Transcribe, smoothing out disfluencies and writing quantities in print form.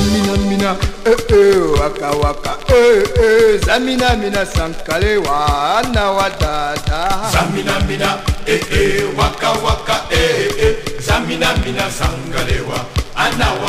mina waka waka zamina mina sankale wa na wadada zamina mina waka waka zamina mina sankale wa ana